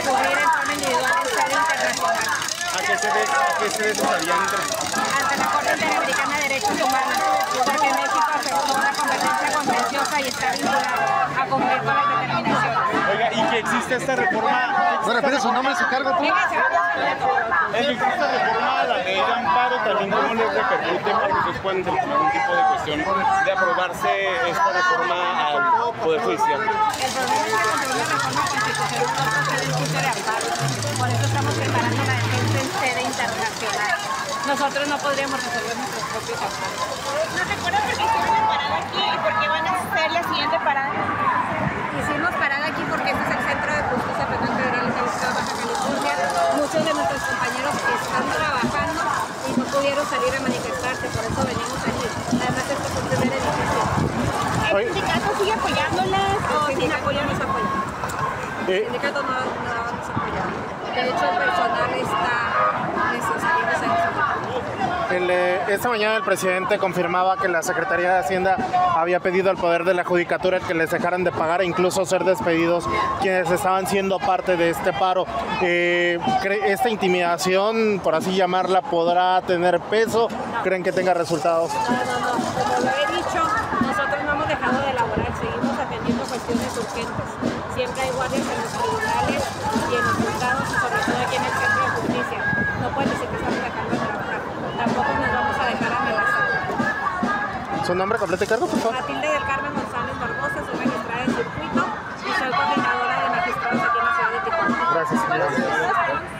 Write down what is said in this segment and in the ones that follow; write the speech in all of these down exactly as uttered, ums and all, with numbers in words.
recurrir en forma individual en sede internacional. ¿A qué se debe, a qué se deberían ante la Corte Interamericana de Derechos Humanos, porque México afectó una competencia contenciosa y está vinculado a cumplir con las determinaciones. Oiga, y que existe esta reforma... ¿No repite su nombre y su cargo? ¿Tú? El que existe esta reforma a la ley de amparo, también cómo les repercute para que ustedes puedan tener algún tipo de cuestión de aprobarse esta reforma al Poder Judicial. El problema es que contra una reforma constitucional no procede el juicio de amparo. Por eso estamos preparando la defensa en sede internacional. Nosotros no podríamos resolver nuestros propios amparos. ¿No recuerdan por qué hicieron la parada aquí y por qué van a hacer la siguiente parada? Hicimos parada aquí porque este es el Centro de Justicia Penal Federal del Estado de Baja California. Muchos de nuestros compañeros están trabajando y no pudieron salir a manifestarse, por eso venimos aquí. Además, este es el primer edificio. ¿El sindicato sigue apoyándolas o El sin sindicato apoyo? nos apoya. El sindicato no, no nos apoya. De hecho, el personal está saliendo a El, eh, esta mañana el presidente confirmaba que la Secretaría de Hacienda había pedido al Poder de la Judicatura que les dejaran de pagar e incluso ser despedidos quienes estaban siendo parte de este paro. Eh, ¿Esta intimidación, por así llamarla, podrá tener peso? No. ¿Creen que tenga resultados? No, no, no. Como lo he dicho, nosotros no hemos dejado de elaborar, seguimos atendiendo cuestiones urgentes. Siempre hay guardias en los tribunales y en los juzgados y sobre todo aquí en el Centro de Justicia. No pueden decir que estamos dejando de trabajar. Tampoco nos vamos a dejar amenazar. ¿Su nombre completo y cargo, por favor? Matilde del Carmen González Barbosa, soy registrada en circuito y soy coordinadora de magistrados aquí en la ciudad de Tijuana. Gracias, señora.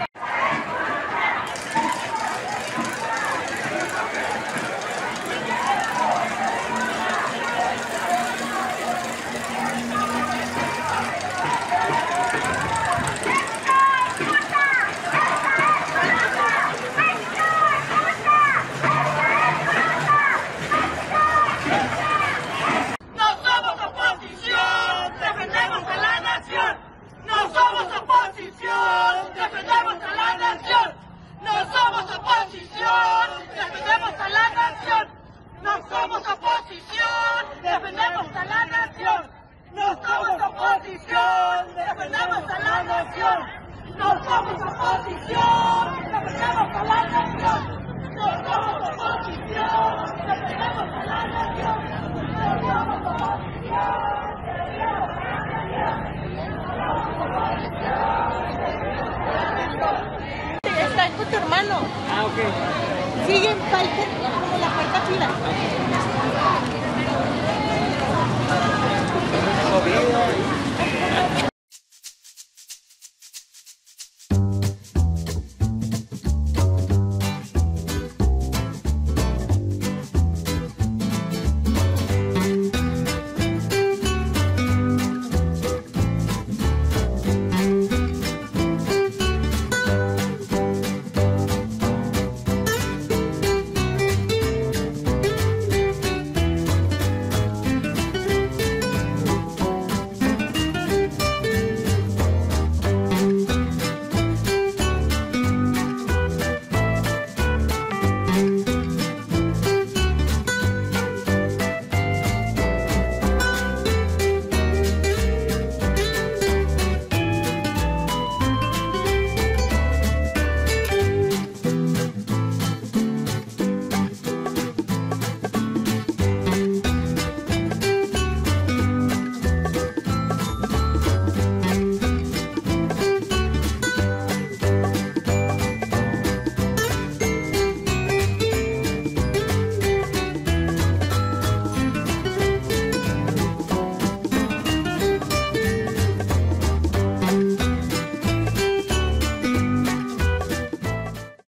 Está con tu hermano. Ah, ok. Sigue en falta, como la cuarta fila. Tengo video.